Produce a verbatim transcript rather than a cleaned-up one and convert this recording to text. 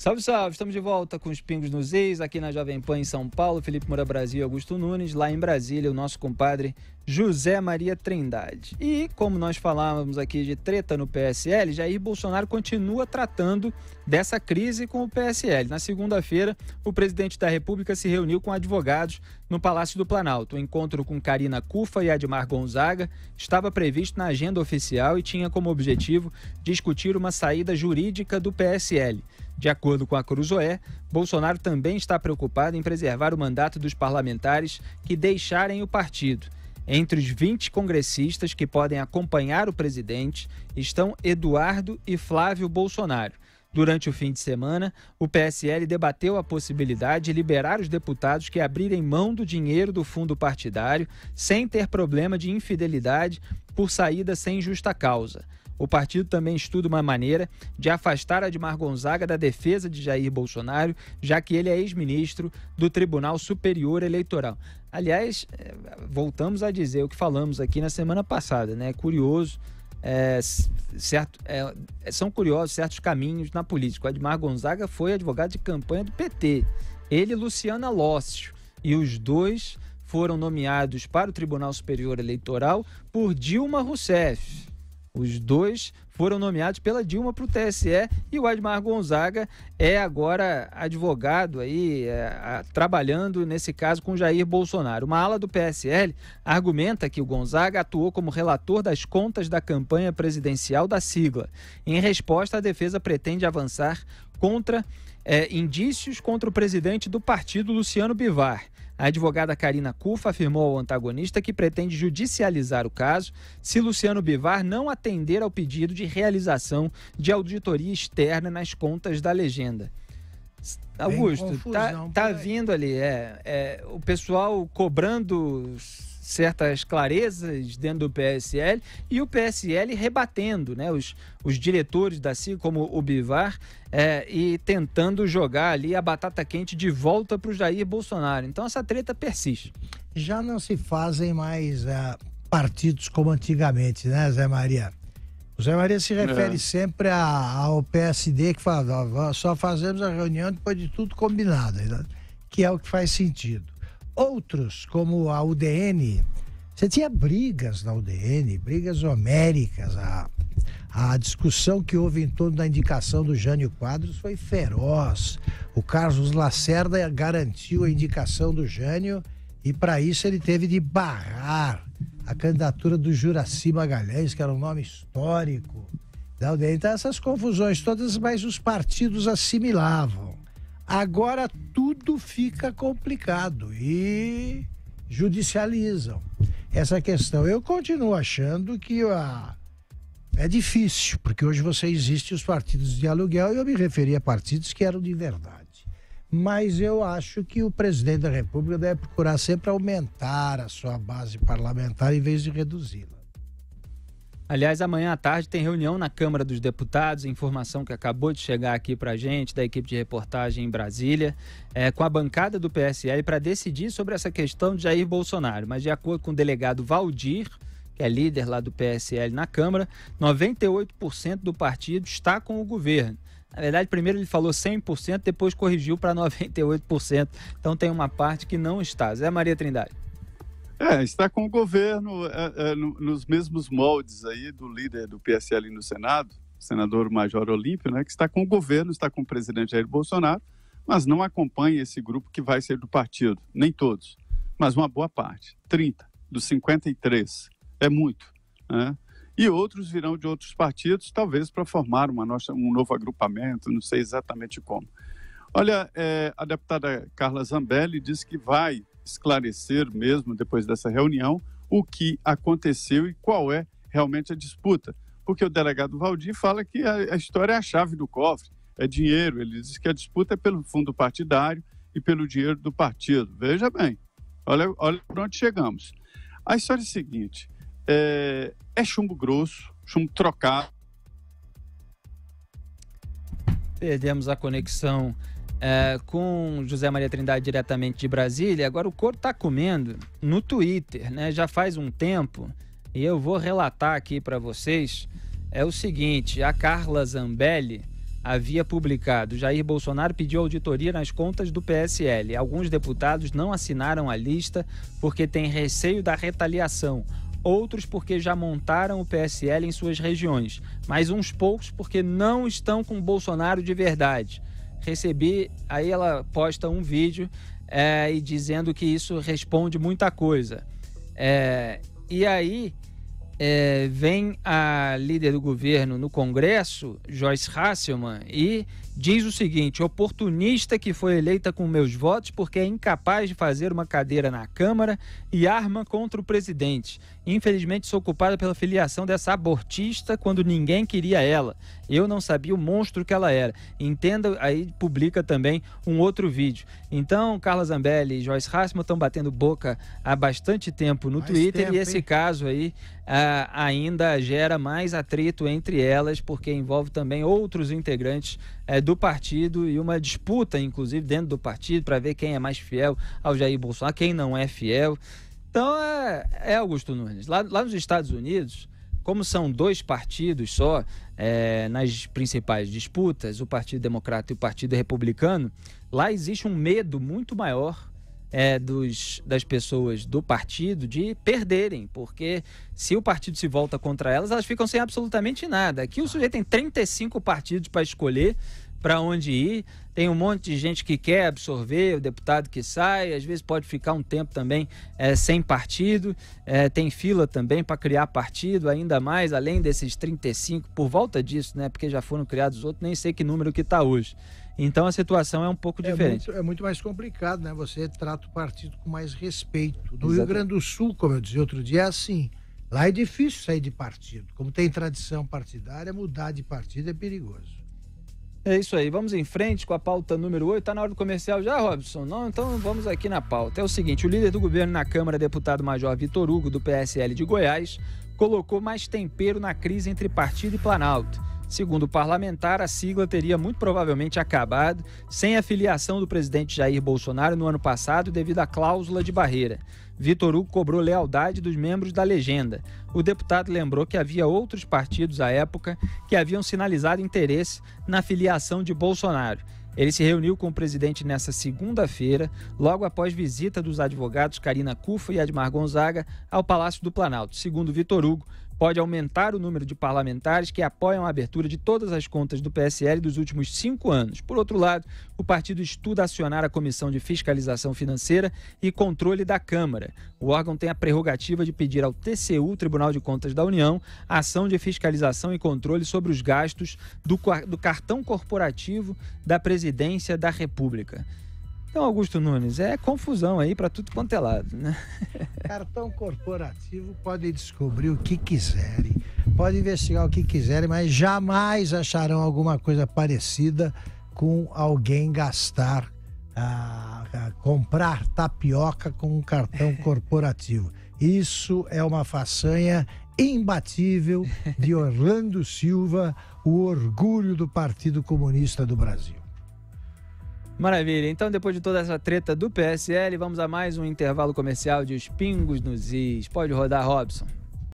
Salve, salve! Estamos de volta com os Pingos nos Is, aqui na Jovem Pan em São Paulo, Felipe Moura Brasil e Augusto Nunes, lá em Brasília, o nosso compadre José Maria Trindade. E, como nós falávamos aqui de treta no P S L, Jair Bolsonaro continua tratando dessa crise com o P S L. Na segunda-feira, o presidente da República se reuniu com advogados no Palácio do Planalto. O encontro com Karina Cufa e Admar Gonzaga estava previsto na agenda oficial e tinha como objetivo discutir uma saída jurídica do P S L. De acordo com a Cruzoé, Bolsonaro também está preocupado em preservar o mandato dos parlamentares que deixarem o partido. Entre os vinte congressistas que podem acompanhar o presidente estão Eduardo e Flávio Bolsonaro. Durante o fim de semana, o P S L debateu a possibilidade de liberar os deputados que abrirem mão do dinheiro do fundo partidário sem ter problema de infidelidade por saída sem justa causa. O partido também estuda uma maneira de afastar Admar Gonzaga da defesa de Jair Bolsonaro, já que ele é ex-ministro do Tribunal Superior Eleitoral. Aliás, voltamos a dizer o que falamos aqui na semana passada, né? É curioso, é, certo, é, são curiosos certos caminhos na política. O Admar Gonzaga foi advogado de campanha do P T, ele e Luciana Lócio, e os dois foram nomeados para o Tribunal Superior Eleitoral por Dilma Rousseff. Os dois foram nomeados pela Dilma para o T S E e o Admar Gonzaga é agora advogado aí, é, a, trabalhando nesse caso com Jair Bolsonaro. Uma ala do P S L argumenta que o Gonzaga atuou como relator das contas da campanha presidencial da sigla. Em resposta, a defesa pretende avançar contra é, indícios contra o presidente do partido, Luciano Bivar. A advogada Karina Cufa afirmou ao antagonista que pretende judicializar o caso se Luciano Bivar não atender ao pedido de realização de auditoria externa nas contas da legenda. Augusto, tá, tá vindo ali, é, é, o pessoal cobrando certas clarezas dentro do P S L e o P S L rebatendo, né, os, os diretores da sigla, como o Bivar, é, e tentando jogar ali a batata quente de volta para o Jair Bolsonaro. Então essa treta persiste. Já não se fazem mais uh, partidos como antigamente, né, Zé Maria? O Zé Maria se refere é. sempre a, ao P S D, que fala, ó, só fazemos a reunião depois de tudo combinado, né? Que é o que faz sentido. Outros, como a U D N, você tinha brigas na U D N, brigas homéricas. A, a discussão que houve em torno da indicação do Jânio Quadros foi feroz. O Carlos Lacerda garantiu a indicação do Jânio e, para isso, ele teve de barrar a candidatura do Juracy Magalhães, que era um nome histórico da U D N. Então, essas confusões todas, mas os partidos assimilavam. Agora tudo fica complicado e judicializam essa questão. Eu continuo achando que a... é difícil, porque hoje você existe os partidos de aluguel e eu me referi a partidos que eram de verdade. Mas eu acho que o presidente da República deve procurar sempre aumentar a sua base parlamentar em vez de reduzi-la. Aliás, amanhã à tarde tem reunião na Câmara dos Deputados, informação que acabou de chegar aqui para a gente, da equipe de reportagem em Brasília, é, com a bancada do P S L para decidir sobre essa questão de Jair Bolsonaro. Mas de acordo com o delegado Valdir, que é líder lá do P S L na Câmara, noventa e oito por cento do partido está com o governo. Na verdade, primeiro ele falou cem por cento, depois corrigiu para noventa e oito por cento. Então tem uma parte que não está. Zé Maria Trindade. É, está com o governo é, é, no, nos mesmos moldes aí do líder do P S L no Senado, senador Major Olímpio, né, que está com o governo, está com o presidente Jair Bolsonaro, mas não acompanha esse grupo que vai ser do partido, nem todos, mas uma boa parte, trinta dos cinquenta e três, é muito, né? E outros virão de outros partidos, talvez para formar uma nossa, um novo agrupamento, não sei exatamente como. Olha, é, a deputada Carla Zambelli disse que vai esclarecer mesmo, depois dessa reunião, o que aconteceu e qual é realmente a disputa. Porque o delegado Valdir fala que a, a história é a chave do cofre, é dinheiro. Ele diz que a disputa é pelo fundo partidário e pelo dinheiro do partido. Veja bem, olha, olha para onde chegamos. A história é a seguinte, é, é chumbo grosso, chumbo trocado. Perdemos a conexão É, com José Maria Trindade diretamente de Brasília. Agora o couro está comendo no Twitter, né? Já faz um tempo, e eu vou relatar aqui para vocês, é o seguinte, a Carla Zambelli havia publicado: Jair Bolsonaro pediu auditoria nas contas do P S L. Alguns deputados não assinaram a lista porque têm receio da retaliação. Outros porque já montaram o P S L em suas regiões, mas uns poucos porque não estão com Bolsonaro de verdade. Recebi, aí ela posta um vídeo é, e dizendo que isso responde muita coisa. É, e aí é, vem a líder do governo no Congresso, Joyce Hasselmann, e diz o seguinte: oportunista que foi eleita com meus votos porque é incapaz de fazer uma cadeira na Câmara e arma contra o presidente. Infelizmente sou culpada pela filiação dessa abortista quando ninguém queria ela. Eu não sabia o monstro que ela era. Entenda, aí publica também um outro vídeo. Então, Carla Zambelli e Joyce Hasselmann estão batendo boca há bastante tempo no mais Twitter tempo, e esse hein? caso aí ah, ainda gera mais atrito entre elas, porque envolve também outros integrantes é, do partido e uma disputa, inclusive, dentro do partido para ver quem é mais fiel ao Jair Bolsonaro, quem não é fiel. Então, é, é Augusto Nunes. Lá, lá nos Estados Unidos, como são dois partidos só é, nas principais disputas, o Partido Democrata e o Partido Republicano, lá existe um medo muito maior é, dos, das pessoas do partido de perderem, porque se o partido se volta contra elas, elas ficam sem absolutamente nada. Aqui o sujeito tem trinta e cinco partidos para escolher para onde ir, tem um monte de gente que quer absorver o deputado que sai, às vezes pode ficar um tempo também é, sem partido, é, tem fila também para criar partido, ainda mais, além desses trinta e cinco, por volta disso, né, porque já foram criados outros, nem sei que número que está hoje. Então a situação é um pouco é diferente. Muito, é muito mais complicado, né? Você trata o partido com mais respeito. No Exatamente. Rio Grande do Sul, como eu dizia outro dia, é assim, lá é difícil sair de partido. Como tem tradição partidária, mudar de partido é perigoso. É isso aí, vamos em frente com a pauta número oito. Tá na hora do comercial já, Robson? Não, então vamos aqui na pauta. É o seguinte: o líder do governo na Câmara, deputado Major Vitor Hugo, do P S L de Goiás, colocou mais tempero na crise entre partido e Planalto. Segundo o parlamentar, a sigla teria muito provavelmente acabado sem a filiação do presidente Jair Bolsonaro no ano passado devido à cláusula de barreira. Vitor Hugo cobrou lealdade dos membros da legenda. O deputado lembrou que havia outros partidos à época que haviam sinalizado interesse na filiação de Bolsonaro. Ele se reuniu com o presidente nesta segunda-feira, logo após visita dos advogados Karina Cufa e Admar Gonzaga ao Palácio do Planalto. Segundo Vitor Hugo, pode aumentar o número de parlamentares que apoiam a abertura de todas as contas do P S L dos últimos cinco anos. Por outro lado, o partido estuda acionar a Comissão de Fiscalização Financeira e Controle da Câmara. O órgão tem a prerrogativa de pedir ao T C U, Tribunal de Contas da União, ação de fiscalização e controle sobre os gastos do, do cartão corporativo da Presidência da República. Então, Augusto Nunes, é confusão aí para tudo quanto é lado, né? Cartão corporativo pode descobrir o que quiserem, pode investigar o que quiserem, mas jamais acharão alguma coisa parecida com alguém gastar, a, a comprar tapioca com um cartão corporativo. Isso é uma façanha imbatível de Orlando Silva, o orgulho do Partido Comunista do Brasil. Maravilha, então depois de toda essa treta do P S L, vamos a mais um intervalo comercial de Os Pingos nos Is. Pode rodar, Robson.